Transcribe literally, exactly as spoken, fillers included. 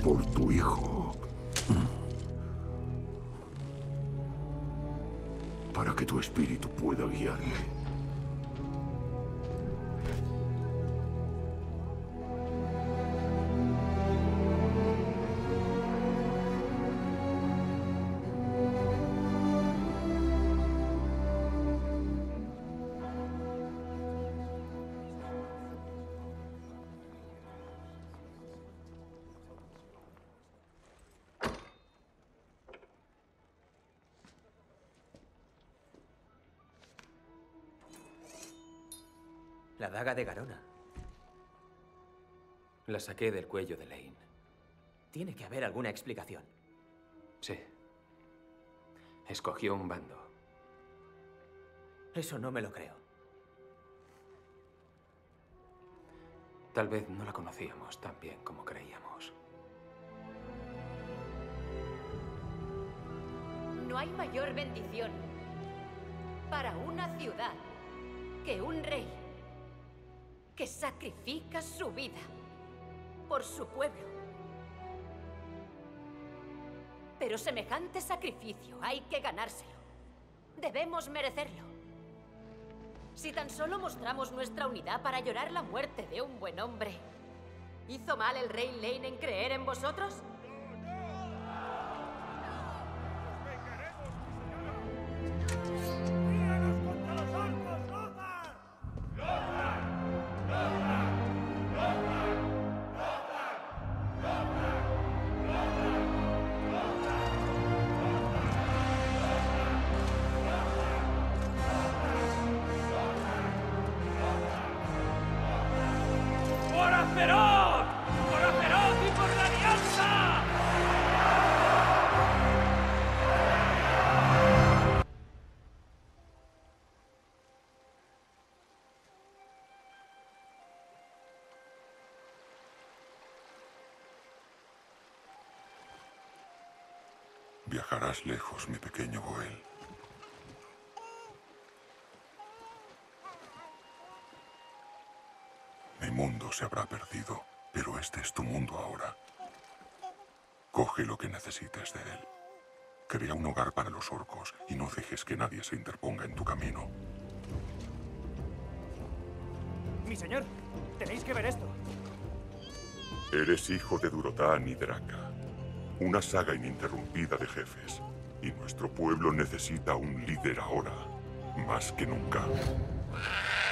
por tu hijo. Para que tu espíritu pueda guiarme. La daga de Garona. La saqué del cuello de Lane. Tiene que haber alguna explicación. Sí. Escogió un bando. Eso no me lo creo. Tal vez no la conocíamos tan bien como creíamos. No hay mayor bendición para una ciudad que un rey que sacrifica su vida por su pueblo. Pero semejante sacrificio hay que ganárselo. Debemos merecerlo. Si tan solo mostramos nuestra unidad para llorar la muerte de un buen hombre, ¿hizo mal el rey Lane en creer en vosotros? Viajarás lejos, mi pequeño Goel. Mi mundo se habrá perdido, pero este es tu mundo ahora. Coge lo que necesites de él. Crea un hogar para los orcos y no dejes que nadie se interponga en tu camino. Mi señor, tenéis que ver esto. Eres hijo de Durotan y Draka. Una saga ininterrumpida de jefes. Y nuestro pueblo necesita un líder ahora, más que nunca.